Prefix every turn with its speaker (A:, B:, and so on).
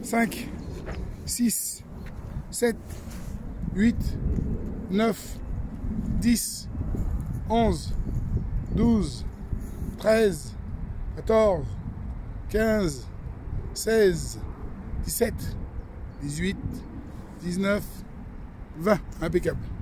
A: 5, 6, 7, 8, 9, 10, 11, 12, 13, 14, 15, 16, 17, 18, 19, 20. Impeccable.